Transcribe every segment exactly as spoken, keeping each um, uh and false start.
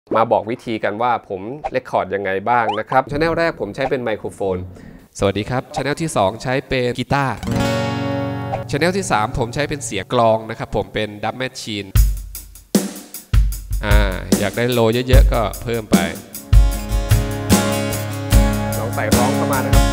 มาบอกวิธีกันว่าผมเรคคอร์ดยังไงบ้างนะครับช anel แรกผมใช้เป็นไมโครโฟนสวัสดีครับช anel ที่สองใช้เป็นกีตาร์ช anel ที่สามผมใช้เป็นเสียงกลองนะครับผมเป็นดับแมชชีนอ่าอยากได้โลเยอะๆก็เพิ่มไปลองใส่ร้องเข้ามานะครับ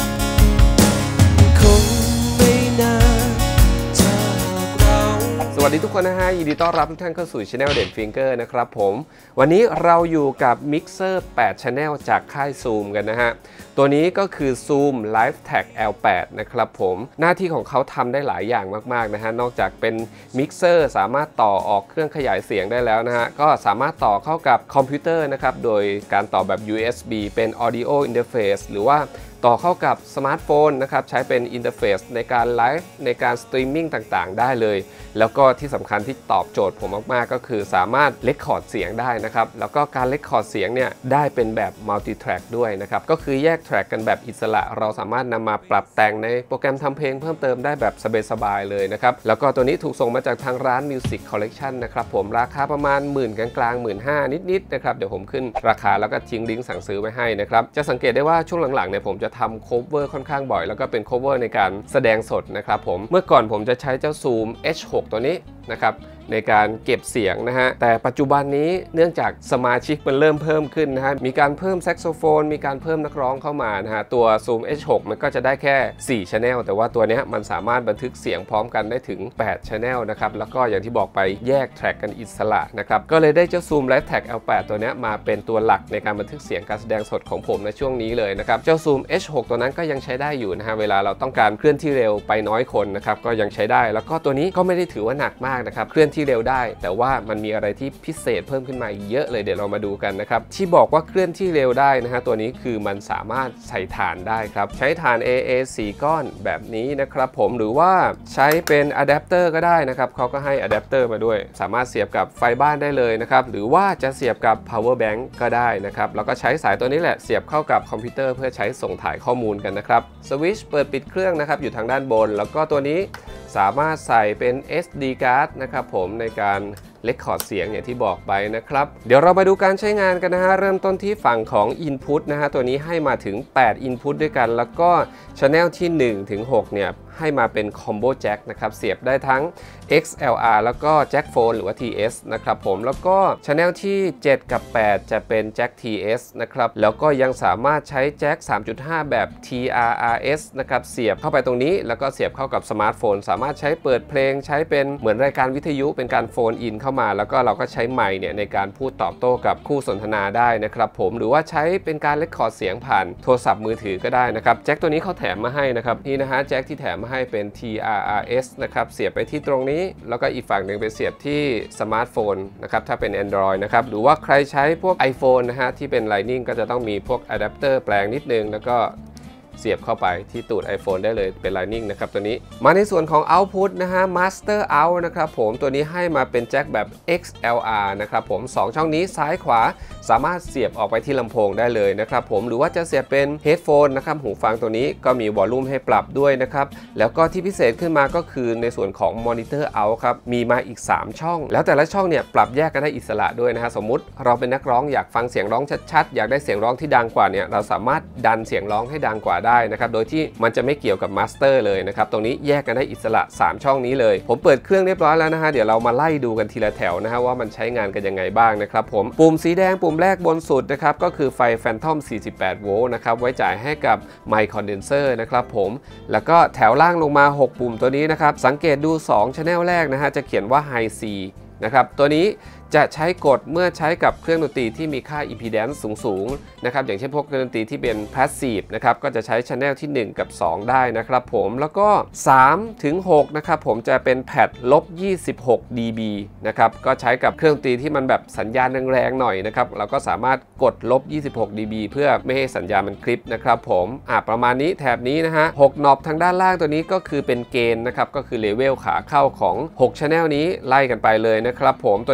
สวัสดีทุกคนนะฮะยินดีต้อนรับทุกท่านเข้าสู่ Channel เด่นฟิงเกอร์นะครับผมวันนี้เราอยู่กับมิกเซอร์แปด Channel จากค่าย Zoom กันนะฮะตัวนี้ก็คือ Zoom LiveTrak แอล แปด นะครับผมหน้าที่ของเขาทำได้หลายอย่างมากๆนะฮะนอกจากเป็นมิกเซอร์สามารถต่อออกเครื่องขยายเสียงได้แล้วนะฮะก็สามารถต่อเข้ากับคอมพิวเตอร์นะครับโดยการต่อแบบ ยู เอส บี เป็น Audio Interface หรือว่าต่อเข้ากับสมาร์ทโฟนนะครับใช้เป็นอินเทอร์เฟซในการไลฟ์ในการสตรีมมิ่งต่างๆได้เลยแล้วก็ที่สำคัญที่ตอบโจทย์ผมมากๆก็คือสามารถเรคคอร์ดเสียงได้นะครับแล้วก็การเรคคอร์ดเสียงเนี่ยได้เป็นแบบมัลติแทร็กด้วยนะครับก็คือแยกแทร็กกันแบบอิสระเราสามารถนำมาปรับแต่งในโปรแกรมทำเพลงเพิ่มเติมได้แบบสบายๆเลยนะครับแล้วก็ตัวนี้ถูกส่งมาจากทางร้าน Music Collection นะครับผมราคาประมาณหมื่นกลางๆหมื่นห้านิดๆนะครับเดี๋ยวผมขึ้นราคาแล้วก็ทิ้งลิงก์สั่งซื้อไว้ให้นะครับจะสังเกตได้ว่าช่วงหลังๆเนี่ยผมจะทำ coverค่อนข้างบ่อยแล้วก็เป็น cover ในการแสดงสดนะครับผมเมื่อก่อนผมจะใช้เจ้า Zoom เอช หก ตัวนี้นะครับในการเก็บเสียงนะฮะแต่ปัจจุบันนี้เนื่องจากสมาชิกมันเริ่มเพิ่มขึ้นนะฮะมีการเพิ่มแซกโซโฟนมีการเพิ่มนักร้องเข้ามานะฮะตัว Zoom เอช หก มันก็จะได้แค่สี่ Channel แต่ว่าตัวนี้มันสามารถบันทึกเสียงพร้อมกันได้ถึงแปด Channel นะครับแล้วก็อย่างที่บอกไปแยกแทร็กกันอิสระนะครับก็เลยได้เจ้า Zoom LiveTrak แอล แปด ตัวนี้มาเป็นตัวหลักในการบันทึกเสียงการแสดงสดของผมในช่วงนี้เลยนะครับเจ้า Zoom เอช หก ตัวนั้นก็ยังใช้ได้อยู่นะฮะเวลาเราต้องการเคลื่อนที่เร็วไปน้อยคนนะครับก็ยังใช้ได้แล้วก็ตัวนี้ก็ไม่ได้ถือว่าหนักมากนะครับเคลื่อนที่เร็วได้แต่ว่ามันมีอะไรที่พิเศษเพิ่มขึ้นมาเยอะเลยเดี๋ยวเรามาดูกันนะครับที่บอกว่าเคลื่อนที่เร็วได้นะฮะตัวนี้คือมันสามารถใส่ถ่านได้ครับใช้ถ่าน เอ เอ สี่ ก้อนแบบนี้นะครับผมหรือว่าใช้เป็นอะแดปเตอร์ก็ได้นะครับเขาก็ให้อะแดปเตอร์มาด้วยสามารถเสียบกับไฟบ้านได้เลยนะครับหรือว่าจะเสียบกับ power bank ก็ได้นะครับแล้วก็ใช้สายตัวนี้แหละเสียบเข้ากับคอมพิวเตอร์เพื่อใช้ส่งถ่ายข้อมูลกันนะครับสวิตช์เปิดปิดเครื่องนะครับอยู่ทางด้านบนแล้วก็ตัวนี้สามารถใส่เป็น เอส ดี card นะครับผมในการเรคคอร์ดเสียงอย่างที่บอกไปนะครับเดี๋ยวเรามาดูการใช้งานกันนะฮะเริ่มต้นที่ฝั่งของ Input นะฮะตัวนี้ให้มาถึงแปด Input ด้วยกันแล้วก็ Channel ที่หนึ่งถึงหกเนี่ยให้มาเป็น Combo Jack นะครับเสียบได้ทั้ง เอ็กซ์ แอล อาร์ แล้วก็ Jack Phone หรือว่า ที เอส นะครับผมแล้วก็ Channel ที่เจ็ดกับแปดจะเป็น Jack ที เอส นะครับแล้วก็ยังสามารถใช้ Jack สามจุดห้า แบบ ที อาร์ อาร์ เอส นะครับเสียบเข้าไปตรงนี้แล้วก็เสียบเข้ากับสมาร์ทโฟนสามารถใช้เปิดเพลงใช้เป็นเหมือนรายการวิทยุเป็นการโฟนอินเข้ามาแล้วก็เราก็ใช้ไมค์เนี่ยในการพูดตอบโต้กับคู่สนทนาได้นะครับผมหรือว่าใช้เป็นการเรคคอร์ดเสียงผ่านโทรศัพท์มือถือก็ได้นะครับแจ็คตัวนี้เขาแถมมาให้นะครับนี่นะฮะแจ็คที่แถมมาให้เป็น ที อาร์ อาร์ เอส นะครับเสียบไปที่ตรงนี้แล้วก็อีกฝั่งหนึ่งไปเสียบที่สมาร์ทโฟนนะครับถ้าเป็น Android นะครับหรือว่าใครใช้พวก iPhone นะฮะที่เป็น Lightning ก็จะต้องมีพวกอะแดปเตอร์แปลงนิดนึงแล้วก็เสียบเข้าไปที่ตูด iPhone ได้เลยเป็น Lightning นะครับตัวนี้มาในส่วนของ Output นะฮะ Master Out นะครับผมตัวนี้ให้มาเป็นแจ็คแบบ เอ็กซ์ แอล อาร์ นะครับผมสองช่องนี้ซ้ายขวาสามารถเสียบออกไปที่ลำโพงได้เลยนะครับผมหรือว่าจะเสียบเป็น Headphone นะครับหูฟังตัวนี้ก็มีวอลลุ่มให้ปรับด้วยนะครับแล้วก็ที่พิเศษขึ้นมาก็คือในส่วนของ Monitor Out ครับมีมาอีกสามช่องแล้วแต่ละช่องเนี่ยปรับแยกกันได้อิสระด้วยนะฮะสมมุติเราเป็นนักร้องอยากฟังเสียงร้องชัดๆอยากได้เสียงร้องที่ดังกว่าเนี่ยเราสามารถดันเสียงร้องให้ดังกว่าได้นะครับโดยที่มันจะไม่เกี่ยวกับมาสเตอร์เลยนะครับตรงนี้แยกกันได้อิสระสามช่องนี้เลยผมเปิดเครื่องเรียบร้อยแล้วนะฮะเดี๋ยวเรามาไล่ดูกันทีละแถวนะฮะว่ามันใช้งานกันยังไงบ้างนะครับผมปุ่มสีแดงปุ่มแรกบนสุดนะครับก็คือไฟ Phantom สี่สิบแปดโวลต์นะครับไว้จ่ายให้กับไมค์คอนเดนเซอร์นะครับผมแล้วก็แถวล่างลงมาหกปุ่มตัวนี้นะครับสังเกตดูสอง Channel แรกนะฮะจะเขียนว่า High C นะครับตัวนี้จะใช้กดเมื่อใช้กับเครื่องดนตรีที่มีค่า impedance สูงๆนะครับอย่างเช่นพวกเครื่องดนตรีที่เป็น passive นะครับก็จะใช้ channel ที่หนึ่งกับสองได้นะครับผมแล้วก็สามถึงหกนะครับผมจะเป็นแพดลบยี่สิบหก ดี บี นะครับก็ใช้กับเครื่องดนตรีที่มันแบบสัญญาณแรงๆหน่อยนะครับเราก็สามารถกดลบยี่สิบหก ดี บี เพื่อไม่ให้สัญญาณมันคลิปนะครับผมอ่ะประมาณนี้แถบนี้นะฮะหกนอบทางด้านล่างตัวนี้ก็คือเป็นเกณฑ์นะครับก็คือเลเวลขาเข้าของหก channel นี้ไล่กันไปเลยนะครับผมตัวนี้ก็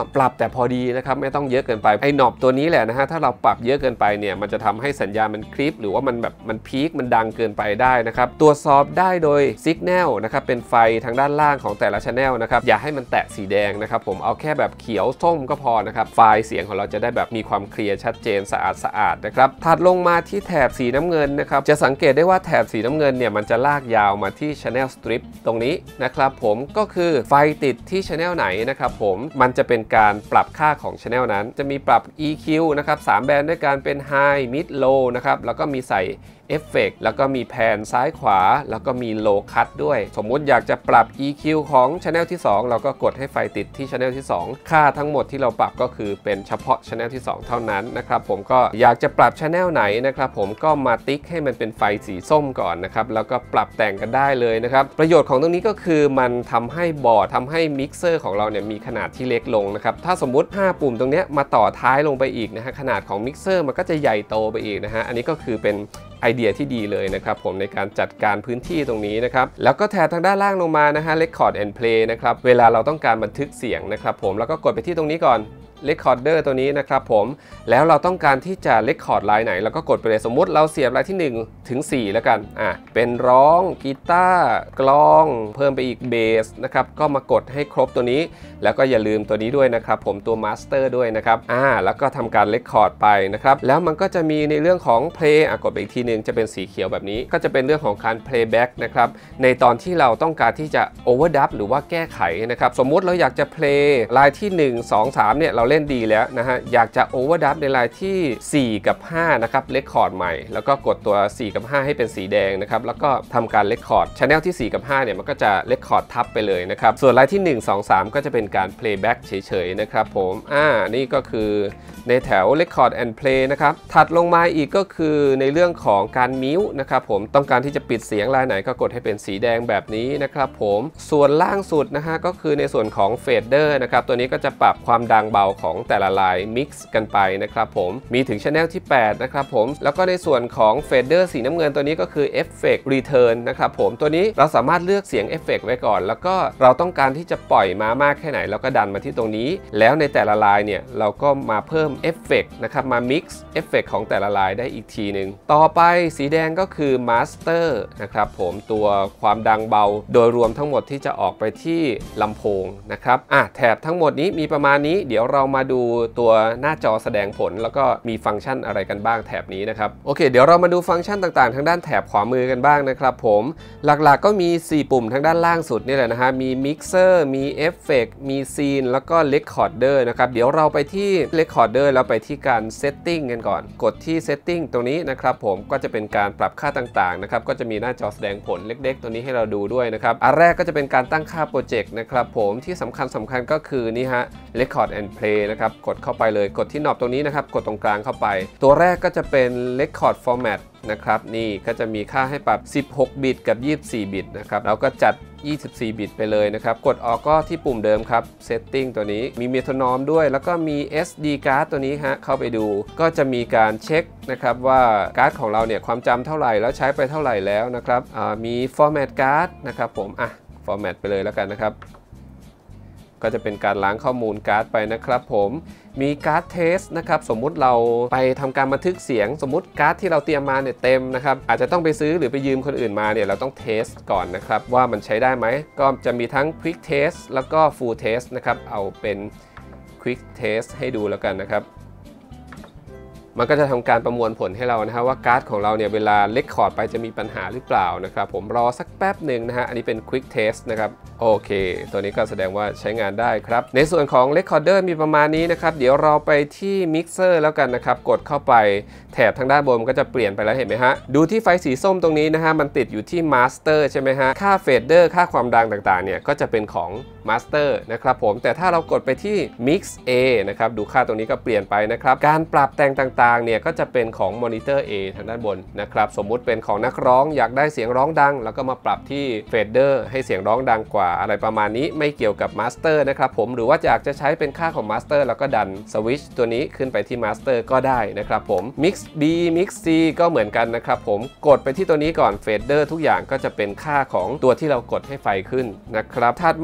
ปรับแต่พอดีนะครับไม่ต้องเยอะเกินไปไอ้หนอบตัวนี้แหละนะฮะถ้าเราปรับเยอะเกินไปเนี่ยมันจะทำให้สัญญาณมันคลิปหรือว่ามันแบบมันพีคมันดังเกินไปได้นะครับตรวจสอบได้โดย Signal นะครับเป็นไฟทางด้านล่างของแต่ละ Channel นะครับอย่าให้มันแตะสีแดงนะครับผมเอาแค่แบบเขียวส้มก็พอนะครับไฟล์เสียงของเราจะได้แบบมีความเคลียร์ชัดเจนสะอาดสะอาดนะครับถัดลงมาที่แถบสีน้ำเงินนะครับจะสังเกตได้ว่าแถบสีน้ำเงินเนี่ยมันจะลากยาวมาที่ Channel Strip ตรงนี้นะครับผมก็คือไฟติดที่ Channel ไหนนะครับผมมันจะเป็นการปรับค่าของ Channel นั้นจะมีปรับ อี คิว นะครับสามแบนด์ด้วยกันเป็น High Mid Low นะครับแล้วก็มีใส่เอฟเฟกต์แล้วก็มีแผนซ้ายขวาแล้วก็มี Low Cut ด้วยสมมุติอยากจะปรับ อี คิว ของ Channel ที่สองเราก็กดให้ไฟติดที่ Channel ที่สองค่าทั้งหมดที่เราปรับก็คือเป็นเฉพาะ Channel ที่สองเท่านั้นนะครับผมก็อยากจะปรับ Channel ไหนนะครับผมก็มาติ๊กให้มันเป็นไฟสีส้มก่อนนะครับแล้วก็ปรับแต่งกันได้เลยนะครับประโยชน์ของตรงนี้ก็คือมันทำให้บอร์ดทำให้มิกเซอร์ของเราเนี่ยมีขนาดที่เล็กลงนะครับถ้าสมมุติห้าปุ่มตรงนี้มาต่อท้ายลงไปอีกนะฮะขนาดของมิกเซอร์มันก็จะใหญ่โตไปอีกนะฮะอันนี้ก็คือเป็นไอเดียที่ดีเลยนะครับผมในการจัดการพื้นที่ตรงนี้นะครับแล้วก็แถบทางด้านล่างลงมานะฮะ Record and Play นะครับเวลาเราต้องการบันทึกเสียงนะครับผมแล้วก็กดไปที่ตรงนี้ก่อน Recorder ตัวนี้นะครับผมแล้วเราต้องการที่จะ Record ลายไหนเราก็กดไปเลยสมมุติเราเสียบลายที่หนึ่งถึงสี่แล้วกันอ่ะเป็นร้องกีตาร์กลองเพิ่มไปอีกเบสนะครับก็มากดให้ครบตัวนี้แล้วก็อย่าลืมตัวนี้ด้วยนะครับผมตัว Master ด้วยนะครับอ่าแล้วก็ทำการ Record ไปนะครับแล้วมันก็จะมีในเรื่องของ Play อ่ะกดไปอีกทีนึงจะเป็นสีเขียวแบบนี้ก็จะเป็นเรื่องของการ Playback นะครับในตอนที่เราต้องการที่จะ Overdub หรือว่าแก้ไขนะครับสมมุติเราอยากจะ Play ลายที่หนึ่ง สอง สามเนี่ยเราเล่นดีแล้วนะฮะอยากจะ Overdub ในลายที่สี่กับห้านะครับ Record ใหม่แล้วก็กดตัวสี่กับห้าให้เป็นสีแดงนะครับแล้วก็ทำการ Record Channel ที่สี่กับห้าเนี่ยมันก็จะ Record ทับไปเลยนะครับส่วนลายที่หนึ่ง สอง สามก็จะเป็นการ Playback เฉยๆนะครับผมอ่านี่ก็คือในแถว Record and Play นะครับถัดลงมาอีกก็คือในเรื่องของการมิวนะครับผมต้องการที่จะปิดเสียงลายไหนก็กดให้เป็นสีแดงแบบนี้นะครับผมส่วนล่างสุดนะฮะก็คือในส่วนของ Fader นะครับตัวนี้ก็จะปรับความดังเบาของแต่ละลาย Mix กันไปนะครับผมมีถึง Channel ที่แปดนะครับผมแล้วก็ในส่วนของ Fader สีน้ำเงินตัวนี้ก็คือ Effect Return นะครับผมตัวนี้เราสามารถเลือกเสียงเอฟเฟกต์ไว้ก่อนแล้วก็เราต้องการที่จะปล่อยมามากแค่ไหนเราก็ดันมาที่ตรงนี้แล้วในแต่ละลายเนี่ยเราก็มาเพิ่มเอฟเฟกต์นะครับมา Mix เอฟเฟกต์ของแต่ละลายได้อีกทีหนึ่งต่อไปสีแดงก็คือ Master นะครับผมตัวความดังเบาโดยรวมทั้งหมดที่จะออกไปที่ลำโพงนะครับอ่ะแถบทั้งหมดนี้มีประมาณนี้เดี๋ยวเรามาดูตัวหน้าจอแสดงผลแล้วก็มีฟังก์ชันอะไรกันบ้างแถบนี้นะครับโอเคเดี๋ยวเรามาดูฟังก์ชันต่างๆทางด้านแถบขวามือกันบ้างนะครับผมหลักๆก็มีสี่ปุ่มทางด้านล่างสุดนี่แหละนะฮะมี Mixer มีเอฟเฟกต์มีซีนแล้วก็ Recorder นะครับเดี๋ยวเราไปที่ Recorder แล้วไปที่การ Setting กันก่อนกดที่ Setting ตรงนี้นะครับผมก็จะเป็นการปรับค่าต่างๆนะครับก็จะมีหน้าจอแสดงผลเล็กๆตัวนี้ให้เราดูด้วยนะครับอันแรกก็จะเป็นการตั้งค่าโปรเจกต์นะครับผมที่สำคัญสำคัญก็คือนี่ฮะ Record and Play นะครับกดเข้าไปเลยกดที่หนอบตรงนี้นะครับกดตรงกลางเข้าไปตัวแรกก็จะเป็น Record Format นะครับนี่ก็จะมีค่าให้ปรับสิบหกบิตกับยี่สิบสี่บิตนะครับเราก็จัดยี่สิบสี่บิตไปเลยนะครับกดออกก็ที่ปุ่มเดิมครับ Setting ตัวนี้มี Metronome ด้วยแล้วก็มี เอส ดี Card ตัวนี้ฮะเข้าไปดูก็จะมีการเช็คนะครับว่าการ์ดของเราเนี่ยความจำเท่าไหร่แล้วใช้ไปเท่าไหร่แล้วนะครับมี Format Card นะครับผมอ่ะ Format ไปเลยแล้วกันนะครับก็จะเป็นการล้างข้อมูลการ์ดไปนะครับผมมีการ์ดเทสนะครับสมมุติเราไปทำการบันทึกเสียงสมมุติการ์ดที่เราเตรียมมาเนี่ยเต็มนะครับอาจจะต้องไปซื้อหรือไปยืมคนอื่นมาเนี่ยเราต้องเทสก่อนนะครับว่ามันใช้ได้ไหมก็จะมีทั้ง Quick Test แล้วก็ Full Test นะครับเอาเป็น Quick Test ให้ดูแล้วกันนะครับมันก็จะทำการประมวลผลให้เรานะฮะว่าการ์ดของเราเนี่ยเวลาเลคคอร์ดไปจะมีปัญหาหรือเปล่านะครับผมรอสักแป๊บหนึ่งนะฮะอันนี้เป็น Quick Test นะครับโอเคตัวนี้ก็แสดงว่าใช้งานได้ครับในส่วนของ Recorder มีประมาณนี้นะครับเดี๋ยวเราไปที่ Mixer แล้วกันนะครับกดเข้าไปแถบทางด้านบนมันก็จะเปลี่ยนไปแล้วเห็นไหมฮะดูที่ไฟสีส้มตรงนี้นะฮะมันติดอยู่ที่ Master ใช่ไหมฮะค่า Fader ค่าความดังต่างๆเนี่ยก็จะเป็นของ Master นะครับผมแต่ถ้าเรากดไปที่ Mix A นะครับดูค่าตรงนี้ก็เปลี่ยนไปนะครับการปรับแต่งต่างๆเนี่ยก็จะเป็นของ Monitor A ทางด้านบนนะครับสมมุติเป็นของนักร้องอยากได้เสียงร้องดังแล้วก็มาปรับที่ Fader ให้เสียงร้องดังกว่าอะไรประมาณนี้ไม่เกี่ยวกับ Master นะครับผมหรือว่าอยากจะใช้เป็นค่าของ Master แล้วก็ดันสวิตช์ตัวนี้ขึ้นไปที่ Master ก็ได้นะครับผม Mix B Mix C ก็เหมือนกันนะครับผมกดไปที่ตัวนี้ก่อน Fader ทุกอย่างก็จะเป็นค่าของตัวที่เรากดให้ไฟขึ้นนะครับถัดมาในส่วน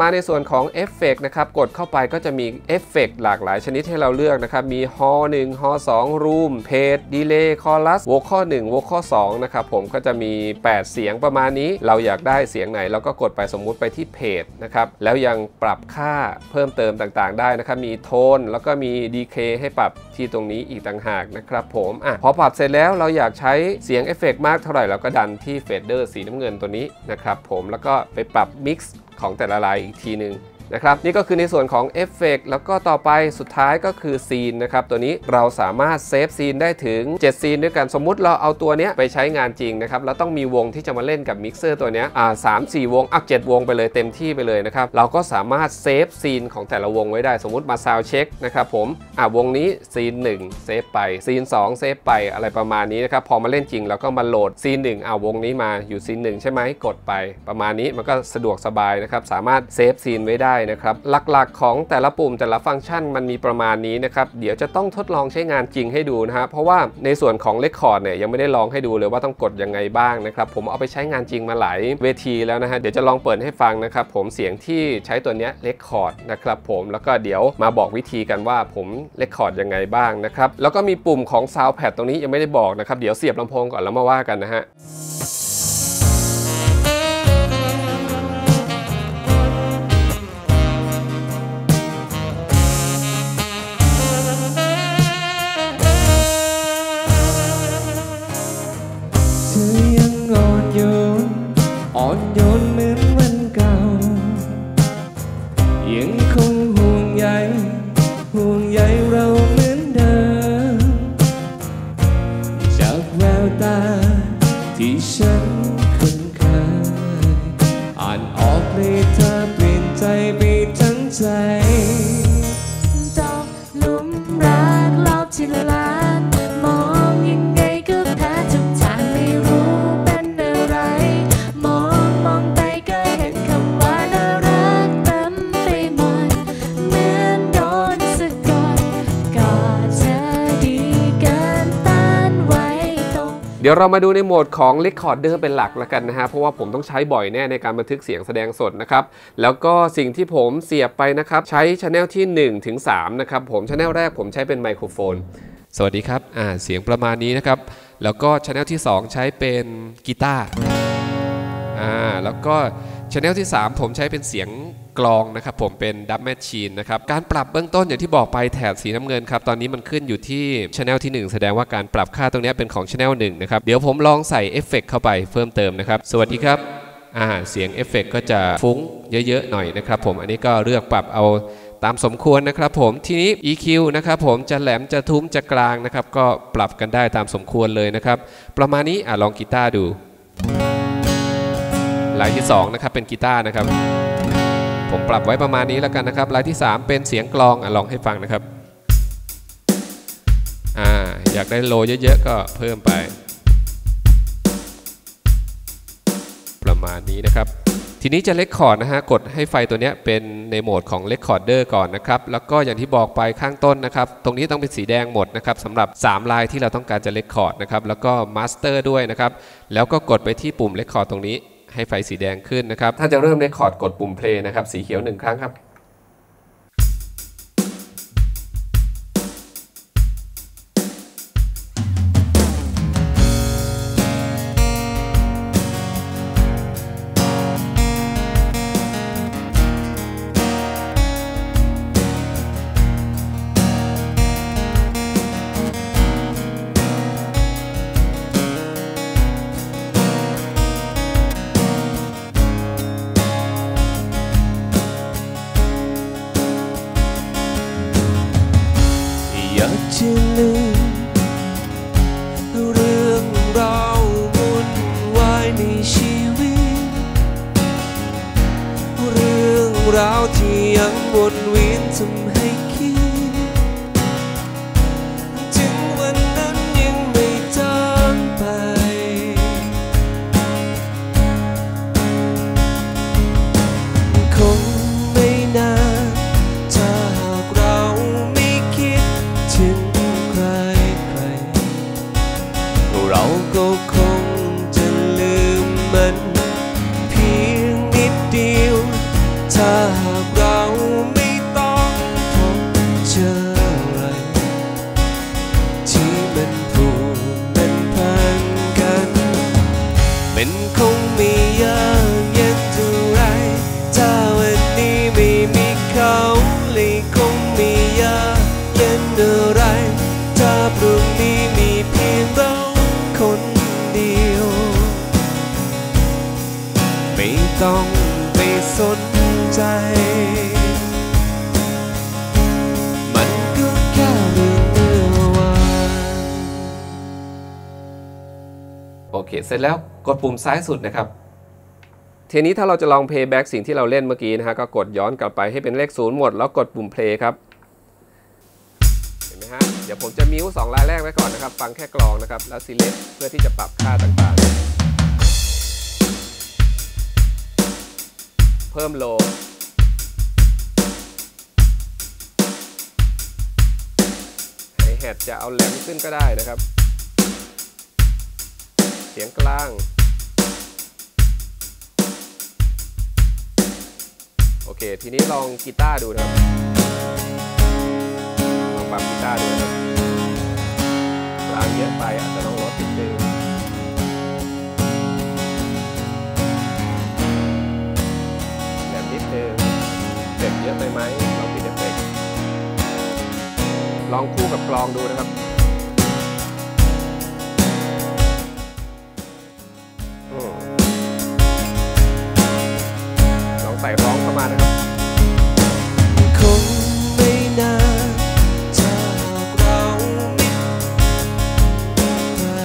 ของเอฟเฟกต์นะครับกดเข้าไปก็จะมีเอฟเฟกต์หลากหลายชนิดให้เราเลือกนะครับมีฮอลหนึ่งฮอลสองรูมเพจดีเลย์คอรัสโวคอลหนึ่งโวคอลสองนะครับผมก็จะมีแปดเสียงประมาณนี้เราอยากได้เสียงไหนเราก็กดไปสมมุติไปที่เพจนะครับแล้วยังปรับค่าเพิ่มเติมต่างๆได้นะครับมีโทนแล้วก็มีดีเคให้ปรับที่ตรงนี้อีกต่างหากนะครับผมอ่ะพอปรับเสร็จแล้วเราอยากใช้เสียงเอฟเฟกต์มากเท่าไหร่เราก็ดันที่เฟดเดอร์สีน้ำเงินตัวนี้นะครับผมแล้วก็ไปปรับมิกซ์ของแต่ละลายอีกทีนึงนะครับนี่ก็คือในส่วนของเอฟเฟกต์แล้วก็ต่อไปสุดท้ายก็คือซีนนะครับตัวนี้เราสามารถเซฟซีนได้ถึงเจ็ดซีนด้วยกันสมมุติเราเอาตัวนี้ไปใช้งานจริงนะครับเราต้องมีวงที่จะมาเล่นกับมิกเซอร์ตัวนี้อ่าสามสี่วงอ่ะเจ็ดวงไปเลยเต็มที่ไปเลยนะครับเราก็สามารถเซฟซีนของแต่ละวงไว้ได้สมมุติมาซาวด์เช็คนะครับผมอ่าวงนี้ซีนหนึ่งเซฟไปซีนสองเซฟไปอะไรประมาณนี้นะครับพอมาเล่นจริงเราก็มาโหลดซีนหนึ่งอ่าวงนี้มาอยู่ซีนหนึ่งใช่ไหมกดไปประมาณนี้มันก็สะดวกสบายนะครับสามารถเซฟซีนไว้ได้นะครับหลักหลักของแต่ละปุ่มแต่ละฟังก์ชันมันมีประมาณนี้นะครับเดี๋ยวจะต้องทดลองใช้งานจริงให้ดูนะฮะเพราะว่าในส่วนของเรคคอร์ดเนี่ยยังไม่ได้ลองให้ดูเลยว่าต้องกดยังไงบ้างนะครับผมเอาไปใช้งานจริงมาหลายเวทีแล้วนะฮะเดี๋ยวจะลองเปิดให้ฟังนะครับผมเสียงที่ใช้ตัวเนี้ยเรคคอร์ดนะครับผมแล้วก็เดี๋ยวมาบอกวิธีกันว่าผมเรคคอร์ดยังไงบ้างนะครับแล้วก็มีปุ่มของ Sound Pad ตรงนี้ยังไม่ได้บอกนะครับเดี๋ยวเสียบลำโพงก่อนแล้วมาว่ากันนะฮะอ่อนโยนเหมือนวันเก่ายังคงห่วงใยห่วงใยเราเหมือนเดิมจากแววตาที่ฉันคุ้นเคยอ่านออกเลยเธอเปลี่ยนใจไปทั้งใจตกหลุมรักรอบที่ล้านมองยังไงก็แพ้ทุกทางไม่รู้เป็นอะไรมองมองไปก็เห็นคำว่าน่ารักเต็มไปหมดเหมือนโดนสะกดกอดเธอดีเกินต้านไว้ตรงเดี๋ยวเรามาดูในโหมดของ Recorder เป็นหลักแล้วกันนะฮะเพราะว่าผมต้องใช้บ่อยแน่ในการบันทึกเสียงแสดงสดนะครับแล้วก็สิ่งที่ผมเสียบไปนะครับใช้ Channel ที่หนึ่งถึงสามนะครับผม Channel แรกผมใช้เป็นไมโครโฟนสวัสดีครับอ่าเสียงประมาณนี้นะครับแล้วก็ Channel ที่สองใช้เป็นกีตาร์อ่าแล้วก็ Channel ที่สามผมใช้เป็นเสียงกลองนะครับผมเป็นดับแมชชีนนะครับการปรับเบื้องต้นอย่างที่บอกไปแถบสีน้ำเงินครับตอนนี้มันขึ้นอยู่ที่ Channel ที่หนึ่งแสดงว่าการปรับค่าตรงนี้เป็นของ Channel หนึ่งนะครับเดี๋ยวผมลองใส่เอฟเฟกต์เข้าไปเพิ่มเติมนะครับสวัสดีครับอ่าเสียงเอฟเฟกต์ก็จะฟุ้งเยอะๆหน่อยนะครับผมอันนี้ก็เลือกปรับเอาตามสมควรนะครับผมทีนี้ อี คิว นะครับผมจะแหลมจะทุ้มจะกลางนะครับก็ปรับกันได้ตามสมควรเลยนะครับประมาณนี้อ่ะลองกีตาร์ดูลายที่สองนะครับเป็นกีตาร์นะครับผมปรับไว้ประมาณนี้แล้วกันนะครับลายที่สามเป็นเสียงกลองอ่ะลองให้ฟังนะครับอ่าอยากได้โลเยอะๆก็เพิ่มไปประมาณนี้นะครับทีนี้จะเรคคอร์ดนะฮะกดให้ไฟตัวนี้เป็นในโหมดของเรคคอร์ดเดอร์ก่อนนะครับแล้วก็อย่างที่บอกไปข้างต้นนะครับตรงนี้ต้องเป็นสีแดงหมดนะครับสำหรับสามลายที่เราต้องการจะเรคคอร์ดนะครับแล้วก็มาสเตอร์ด้วยนะครับแล้วก็กดไปที่ปุ่มเรคคอร์ดตรงนี้ให้ไฟสีแดงขึ้นนะครับถ้าจะเริ่มเรคคอร์ดกดปุ่มเพลย์นะครับสีเขียวหนึ่งครั้งครับอยากจะลืมเรื่องราววุ่นวายในชีวิตเรื่องราวที่ยังวนเวียนทำให้คิดถึงวันนั้นยังไม่จางไปคงไม่นานถ้าหากเราไม่คิดถึงใครใครเราก็คงจะลืมมันเพียงนิดเดียวถ้าหากเราวงนี้มีเพียงเราคนเดียวไม่ต้องไปสนใจมันก็แค่เรื่องเมื่อวานโอเคเสร็จแล้วกดปุ่มซ้ายสุดนะครับทีนี้ถ้าเราจะลอง playback สิ่งที่เราเล่นเมื่อกี้นะฮะก็กดย้อนกลับไปให้เป็นเลขศูนย์หมดแล้วกดปุ่ม play ครับเห็นไหมฮะเดี๋ยวผมจะมิวสองรายแรกไว้ก่อนนะครับฟังแค่กลองนะครับแล้ว select เพื่อที่จะปรับค่าต่างๆเพิ่มโลไฮแฮทจะเอาแหลมขึ้นก็ได้นะครับเสียงกลางโอเคทีนี้ลองกีตาร์ดูนะครับลองปรับกีตาร์ดูนะครับกลางเยอะไปอาจจะต้องลดนิดนึงแบบนิดนึงเด็กเยอะไปไหมลองปิดเอฟเฟกต์ลองคู่กับกลองดูนะครับลองใส่ร้องเข้ามานะครับคงไม่นานถ้าเราไม่ใคร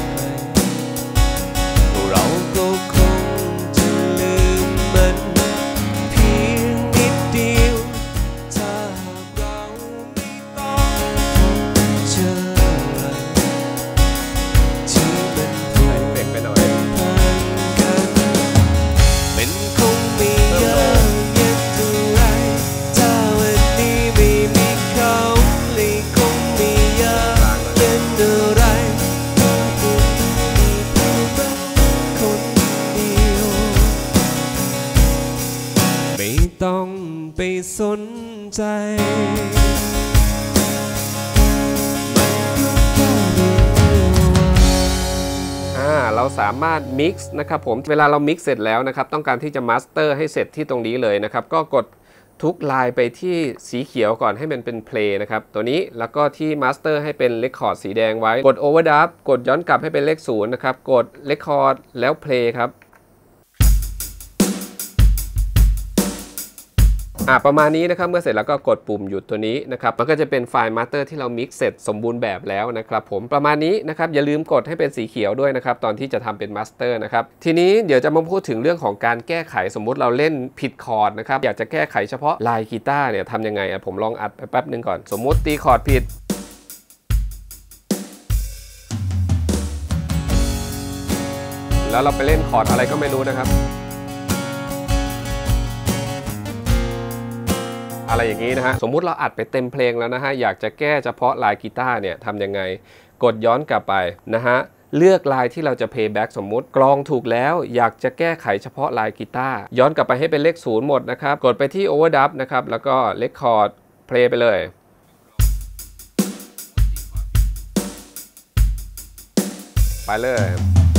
เราก็คงจะลืมมันเพียงนิดเดียวถ้าเราไม่ต้องเจออะไรที่มันผูกพันกันมันคงไม่ยากต้องไปสนใจอ่าเราสามารถ mix นะครับผมเวลาเรา mix เสร็จแล้วนะครับต้องการที่จะ master ให้เสร็จที่ตรงนี้เลยนะครับก็กดทุกลายไปที่สีเขียวก่อนให้มันเป็น play นะครับตัวนี้แล้วก็ที่ master ให้เป็น record สีแดงไว้กด overdub กดย้อนกลับให้เป็นเลขศูนย์นะครับกด record แล้ว play ครับอ่าประมาณนี้นะครับเมื่อเสร็จแล้วก็กดปุ่มหยุดตัวนี้นะครับมันก็จะเป็นไฟล์มาสเตอร์ที่เรามิกซ์เสร็จสมบูรณ์แบบแล้วนะครับผมประมาณนี้นะครับอย่าลืมกดให้เป็นสีเขียวด้วยนะครับตอนที่จะทำเป็นมาสเตอร์นะครับทีนี้เดี๋ยวจะมาพูดถึงเรื่องของการแก้ไขสมมุติเราเล่นผิดคอร์ดนะครับอยากจะแก้ไขเฉพาะลายกีตาร์เนี่ยทำยังไงอ่ะผมลองอัดไปแป๊บนึงก่อนสมมุติตีคอร์ดผิดแล้วเราไปเล่นคอร์ดอะไรก็ไม่รู้นะครับอะไรอย่างนี้นะฮะสมมุติเราอัดไปเต็มเพลงแล้วนะฮะอยากจะแก้เฉพาะลายกีตาร์เนี่ยทำยังไงกดย้อนกลับไปนะฮะเลือกลายที่เราจะ playback สมมุติกลองถูกแล้วอยากจะแก้ไขเฉพาะลายกีตาร์ย้อนกลับไปให้เป็นเลขศูนย์หมดนะครับกดไปที่ overdub นะครับแล้วก็ record play ไปเลยไปเลย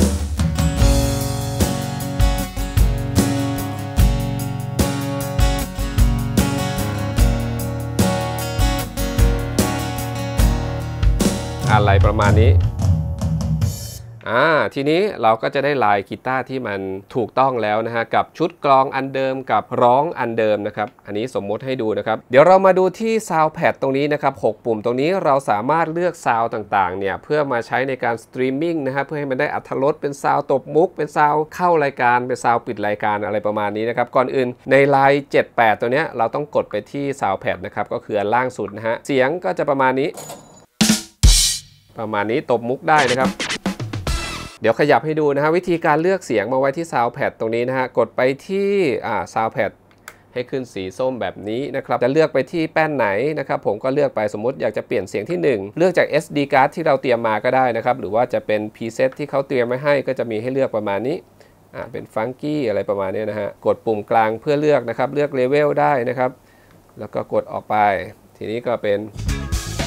อะไรประมาณนี้อ่าทีนี้เราก็จะได้ลายกีตาร์ที่มันถูกต้องแล้วนะฮะกับชุดกลองอันเดิมกับร้องอันเดิมนะครับอันนี้สมมติให้ดูนะครับเดี๋ยวเรามาดูที่ Sound Pad ตรงนี้นะครับหกปุ่มตรงนี้เราสามารถเลือกซาวด์ต่างๆเนี่ยเพื่อมาใช้ในการสตรีมมิ่งนะฮะเพื่อให้มันได้อรรถรสเป็นซาวด์ตบมุกเป็นซาวด์เข้ารายการเป็นซาวด์ปิดรายการอะไรประมาณนี้นะครับก่อนอื่นในไลน์เจ็ด แปดตัวเนี้ยเราต้องกดไปที่ Sound Pad นะครับก็คืออันล่างสุดนะฮะเสียงก็จะประมาณนี้ประมาณนี้ตบมุกได้นะครับเดี๋ยวขยับให้ดูนะฮะวิธีการเลือกเสียงมาไว้ที่ Sound Pad ตรงนี้นะฮะกดไปที่อ่า Sound Pad ให้ขึ้นสีส้มแบบนี้นะครับจะเลือกไปที่แป้นไหนนะครับผมก็เลือกไปสมมุติอยากจะเปลี่ยนเสียงที่หนึ่งเลือกจาก เอส ดี card ที่เราเตรียมมาก็ได้นะครับหรือว่าจะเป็น preset ที่เขาเตรียมไว้ให้ก็จะมีให้เลือกประมาณนี้อ่าเป็น funky อะไรประมาณนี้นะฮะกดปุ่มกลางเพื่อเลือกนะครับเลือก level ได้นะครับแล้วก็กดออกไปทีนี้ก็เป็น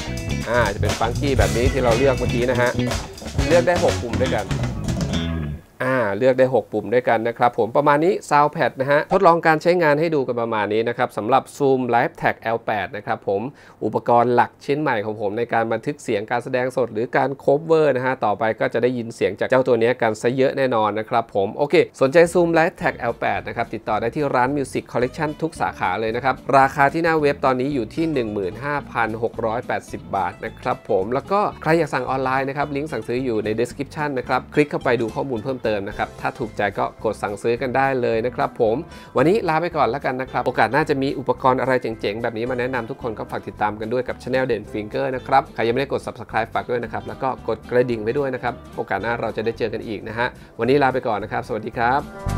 อ่าจะเป็นฟังกี้แบบนี้ที่เราเลือกเมื่อกี้นะฮะเลือกได้หกปุ่มด้วยกันอ่าเลือกได้หกปุ่มด้วยกันนะครับผมประมาณนี้ Soundpad นะฮะทดลองการใช้งานให้ดูกันประมาณนี้นะครับสำหรับ Zoom LiveTag แอล แปด นะครับผมอุปกรณ์หลักชิ้นใหม่ของผมในการบันทึกเสียงการแสดงสดหรือการ cover นะฮะต่อไปก็จะได้ยินเสียงจากเจ้าตัวนี้กันซะเยอะแน่นอนนะครับผมโอเคสนใจ Zoom LiveTag แอล แปด นะครับติดต่อได้ที่ร้าน Music Collection ทุกสาขาเลยนะครับราคาที่หน้าเว็บตอนนี้อยู่ที่ หนึ่งหมื่นห้าพันหกร้อยแปดสิบ บาทนะครับผมแล้วก็ใครอยากสั่งออนไลน์นะครับลิงก์สั่งซื้ออยู่ใน description นะครับคลิกเข้าไปดูข้อมูลเพิ่มเติมนะครับถ้าถูกใจก็กดสั่งซื้อกันได้เลยนะครับผมวันนี้ลาไปก่อนแล้วกันนะครับโอกาสหน้าจะมีอุปกรณ์อะไรเจ๋งๆแบบนี้มาแนะนำทุกคนก็ฝากติดตามกันด้วยกับ Channel เด่นฟิงเกอร์นะครับใครยังไม่ได้กด Subscribe ฝากด้วยนะครับแล้วก็กดกระดิ่งไว้ด้วยนะครับโอกาสหน้าเราจะได้เจอกันอีกนะฮะวันนี้ลาไปก่อนนะครับสวัสดีครับ